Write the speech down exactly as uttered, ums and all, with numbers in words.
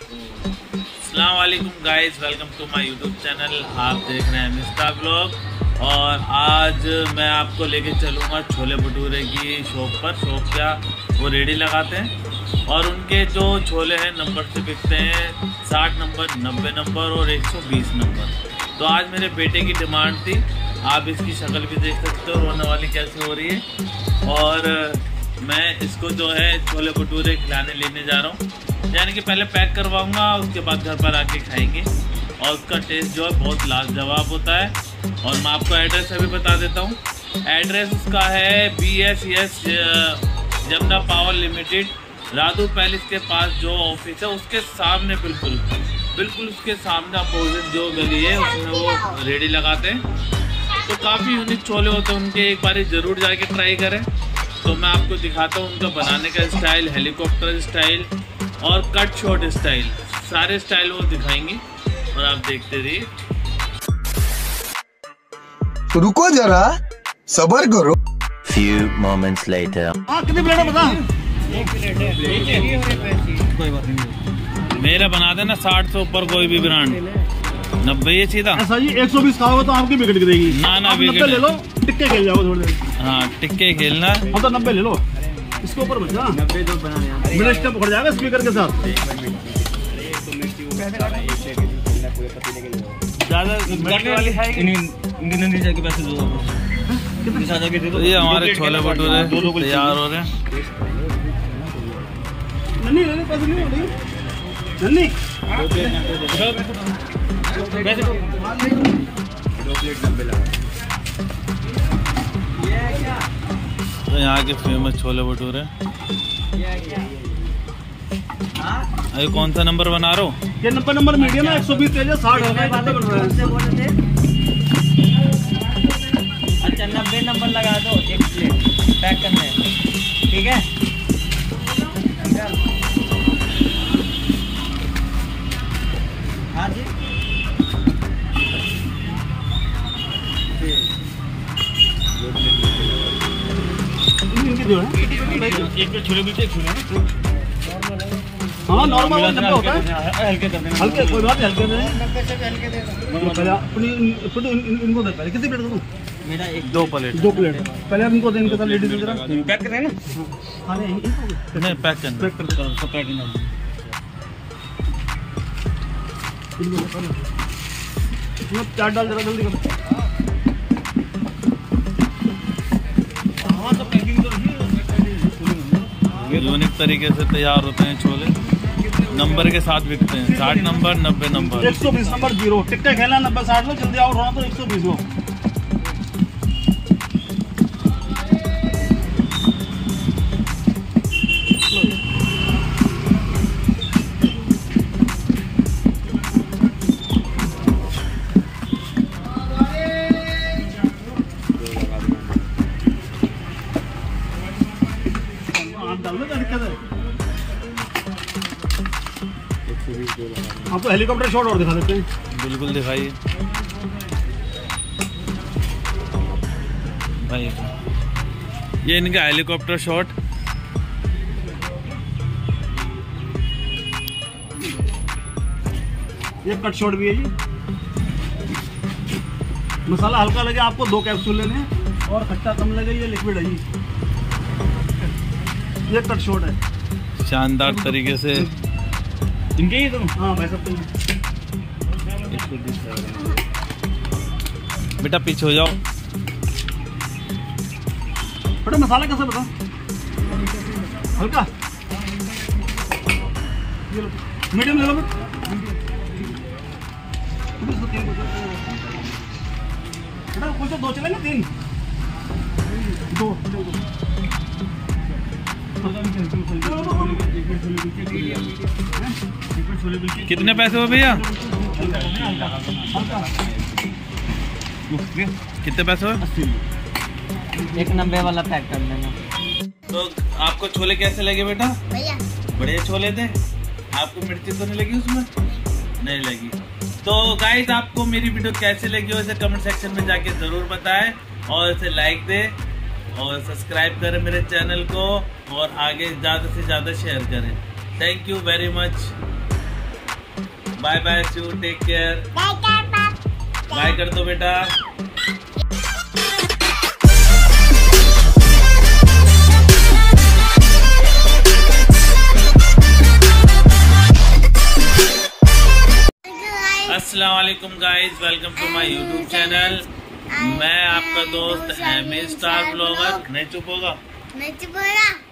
अस्सलाम वालेकुम guys, welcome to my YouTube channel. आप देख रहे हैं मिस्टर ब्लॉग और आज मैं आपको लेके चलूँगा छोले भटूरे की शॉप पर। शॉप क्या, वो रेडी लगाते हैं और उनके जो छोले हैं नंबर से बिकते हैं, साठ नंबर, नब्बे नंबर और एक सौ बीस नंबर। तो आज मेरे बेटे की डिमांड थी, आप इसकी शक्ल भी देख सकते हो रोने वाली कैसे हो रही है। और मैं इसको जो है छोले भटूरे खिलाने लेने जा रहा हूँ, यानी कि पहले पैक करवाऊंगा, उसके बाद घर पर आके खाएंगे और उसका टेस्ट जो है बहुत लाजवाब होता है। और मैं आपको एड्रेस अभी बता देता हूँ। एड्रेस उसका है B S S Jamuna power limited, Radhu palace के पास जो ऑफिस है उसके सामने, बिल्कुल बिल्कुल उसके सामने अपोजिट जो गली है उसमें वो रेडी लगाते हैं। तो काफ़ी यूनिक छोले होते हैं उनके, एक बार ज़रूर जाके ट्राई करें। तो मैं आपको दिखाता हूँ उनका बनाने का स्टाइल, हेलीकॉप्टर स्टाइल और कट शॉट स्टाइल, सारे स्टाइल वो दिखाएंगे और आप देखते रहिए। रुको जरा, सब्र करो। Few moments later. कितनी प्लेट है बता? एक प्लेट है, कोई बात नहीं। मेरा बना देना साठ से ऊपर कोई भी ब्रांड, नब्बे ये सीधा। ऐसा जी एक सौ बीस खाओगे तो आपकी विकेट गिरेगी। ना ना आप विकेट नब्बे ले लो, टिक्के खेल जाओगे थोड़ी देर। हाँ टिक्के खेलना। अब तो नब्बे ले लो, इसके ऊपर बचा नब्बे तो बनाने मिनट स्टेप पकड़ जाएगा स्पीकर के साथ। ज़्यादा वाली है इनके जाके पैसे दो, तो ये हमारे छोले भटूरे तैयार हो रहे हैं। नन्ही ले ले, पैसे नहीं हो रही नन्ही। तो यहाँ के फेमस छोले भटूरे। अरे कौन सा नंबर बना रहे हो? ये नब्बे नंबर मीडियम है, एक सौ बीस तेज है, साठ हो गए। अच्छा नब्बे नंबर लगा दो, एक प्लेट पैक करना है, ठीक है? हाँ जी, इनके जो है एक प्लेट छोले मिलते, एक छोले हाँ नॉर्मल होता है, हल्के कर देना, हल्के कोई बात नहीं, हल्के दे नब्बे से हल्के दे दो। पहले अपनी इनको दे, पहले कितनी प्लेट दूँ? मेरा एक दो प्लेट। दो प्लेट पहले आप इनको दे, इनके साथ लेडीज वगैरह पैक करें ना। हाँ नहीं नहीं पैक करना। पैक कर दो, सब पैक करना। चाट डाल जरा जल्दी करो। हाँ तो पैकिंग तो रखिए। यूनिक तरीके से तैयार होते हैं छोले, नंबर के साथ बिकते हैं, साठ नंबर, नब्बे नंबर। एक सौ बीस नंबर जीरो, टिकटे खेलना नब्बे साठ लो, जल्दी आओ रोना तो एक सौ बीस लो। आपको हेलीकॉप्टर शॉट और दिखा देते हैं। बिल्कुल दिखाइए भाई, ये इनका हेलीकॉप्टर शॉट। ये कट शॉट भी है जी। मसाला हल्का लगे आपको दो कैप्सूल लेने हैं और खट्टा कम लगे, ये लिक्विड है जी। ये कट शॉट है, शानदार तरीके से। इनके ही तुम हाँ भाई सब तुम बेटा पीछे हो जाओ। बड़ा मसाला कैसे बता, हल्का मीडियम ले लो बेटा। कुछ दो चले ना, तीन दो, दो, दो। कितने पैसे हो भैया? कितने पैसे हो? एक नब्बे वाला पैक कर देना। तो आपको छोले कैसे लगे बेटा? भैया बढ़िया छोले थे। आपको मिर्ची तो नहीं लगी उसमें? नहीं लगी। तो गाइस आपको मेरी वीडियो कैसे लगी हो इसे कमेंट सेक्शन में जाके जरूर बताएं और इसे लाइक दें और सब्सक्राइब करें मेरे चैनल को और आगे ज़्यादा से ज़्यादा शेयर करें। Thank you very much. Bye bye see you, take care. Bye कर दो बेटा। अस्सलाम वालेकुम guys, welcome to my YouTube channel. मैं आपका दोस्त एमी स्टार ब्लॉगर। नहीं चुप होगा? नहीं चुप होगा।